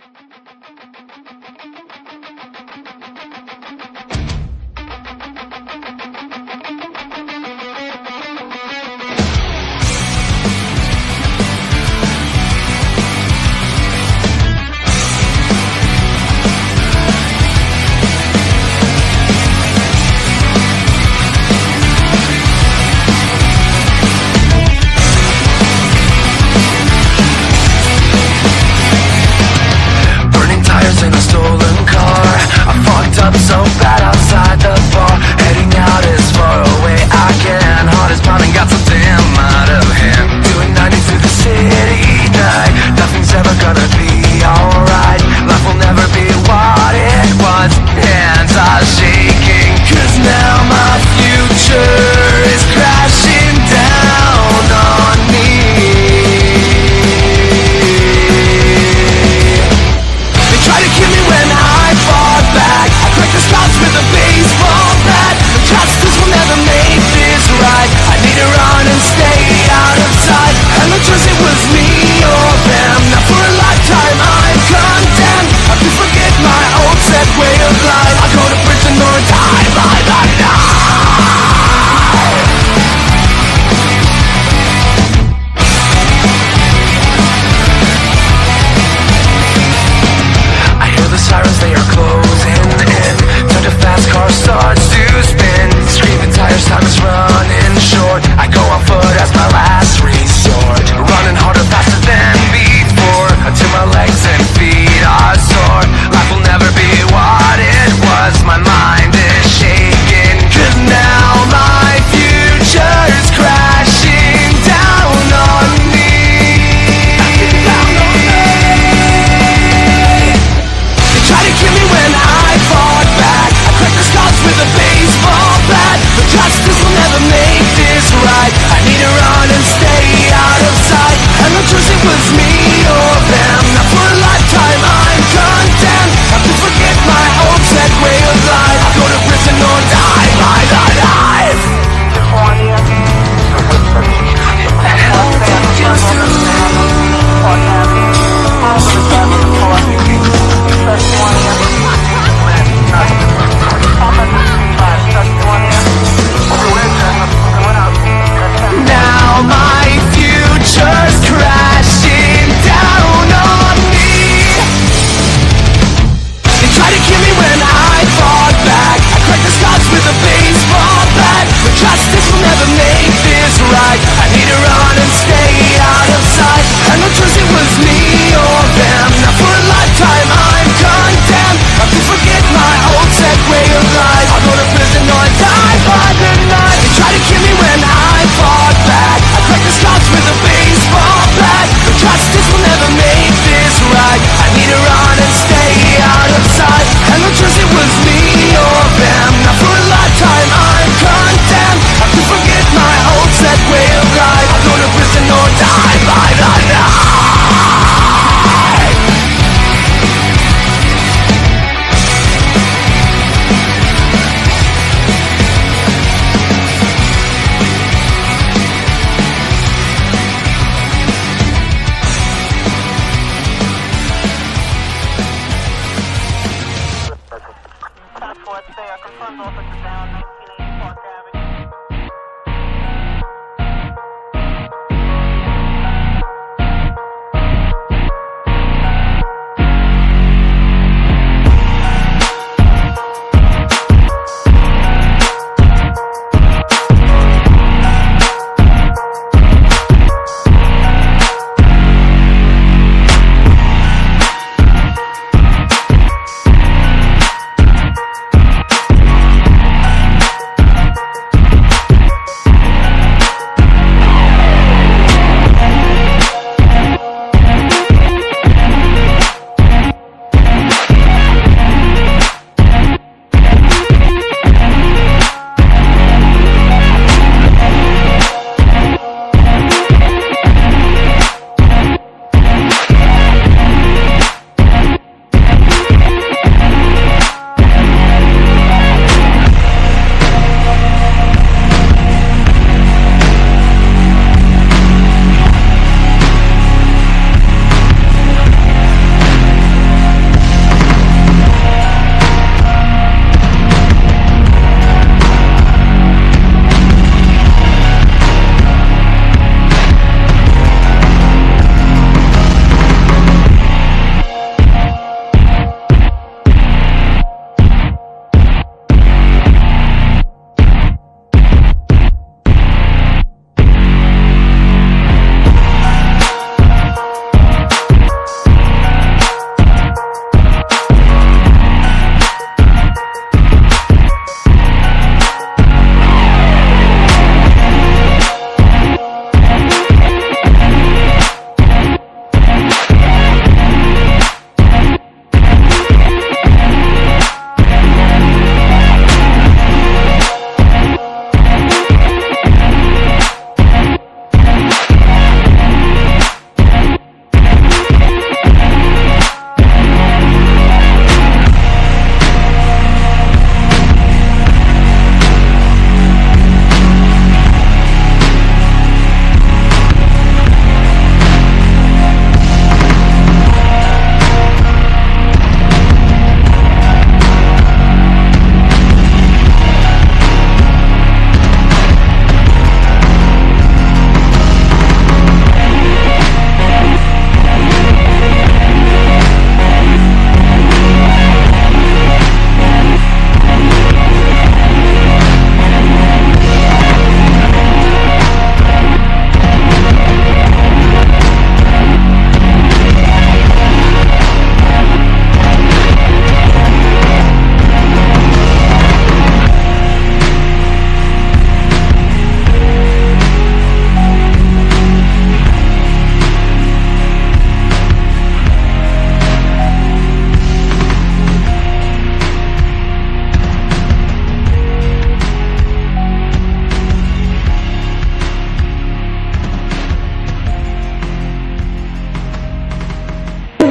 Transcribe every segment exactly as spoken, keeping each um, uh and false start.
When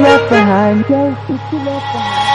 left behind, ghost, what you left behind.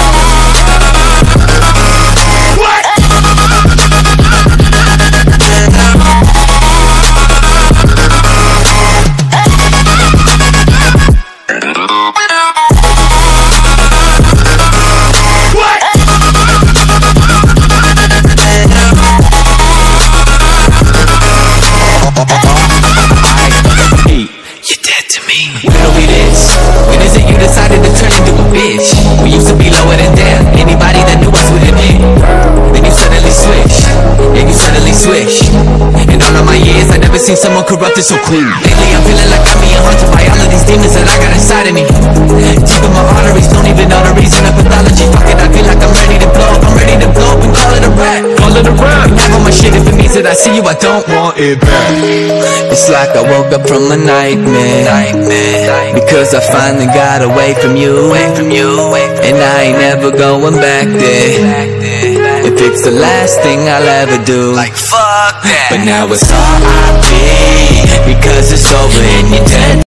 Riddle me this, when is it you decided to turn into a bitch? We used to be lower than death, anybody that knew us would admit. Then you suddenly switch, and you suddenly switch. In all of my years, I never seen someone corrupted so quick. Lately I'm feeling like I'm being haunted by all of these demons that I got inside of me. Deep in my arteries, don't even know the reason of pathology. Fuck it, I feel like I'm ready to blow up, I'm ready to blow up and call it a rap. Call it a rap. Have all my shit, if it means that I see you, I don't want it back. It's like I woke up from a nightmare, nightmare. Because I finally got away from you, away from you, and I ain't never going back there. If it's the last thing I'll ever do, like fuck that. But now it's R I P because it's over and you're dead.